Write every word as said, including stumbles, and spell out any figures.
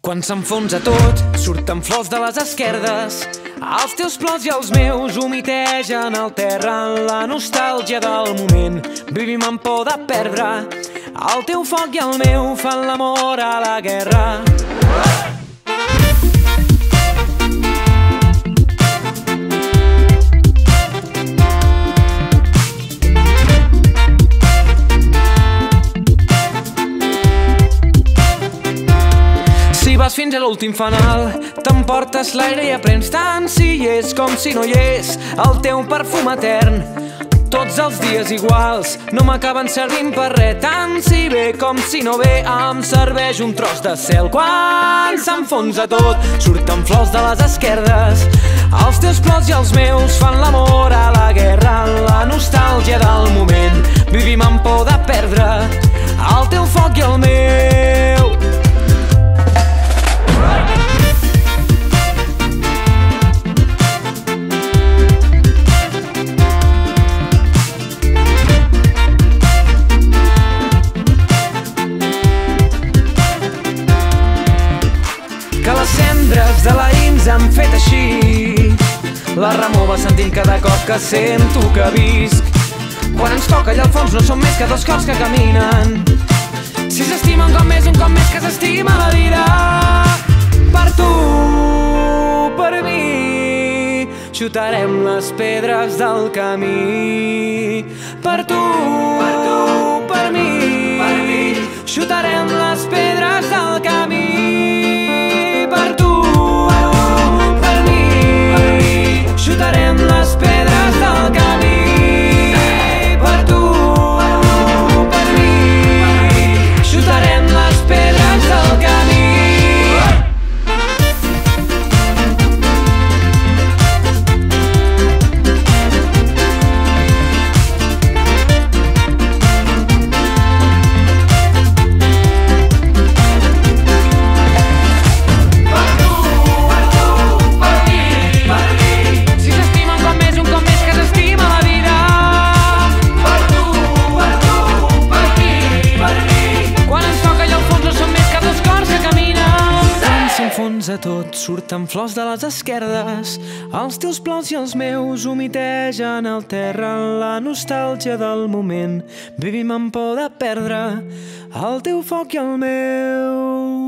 Quan s'enfonsa tot, surten flors de les esquerdes. Els teus plors i els meus humitegen el terra en la nostàlgia del moment. Vivim amb por de perdre. El teu foc i el meu fan l'amor a la guerra. Si vas fins a l'últim fanal, t'emportes l'aire i aprens tant si hi és com si no hi és el teu perfum etern. Tots els dies iguals no m'acaben servint per res, tant si ve com si no ve em serveix un tros de cel. Quan s'enfonsa tot, surten flors de les esquerdes. Els teus plors i els meus fan l'amor a la guerra, la nostàlgia del moment. Vivim amb por de perdre el teu foc i el meu. Que les cendres de l'ahir han fet així. La remor va sentint cada cop que sento que visc. Quan ens toca allà al fons no som més que dos cors que caminen. Si s'estima un cop més, un cop més que s'estima la vida. Per tu, per mi, xutarem les pedres del camí. Per tu, per tu, per mi, per mi, xutarem les pedres del camí. Per tu, per mi, xutarem les pedres del camí. Per tu, per mi, xutarem les pedres del camí. A tot surten flors de les esquerdes. Els teus plors i els meus humitegen el terra en la nostàlgia del moment. Vivim amb por de perdre el teu foc i el meu.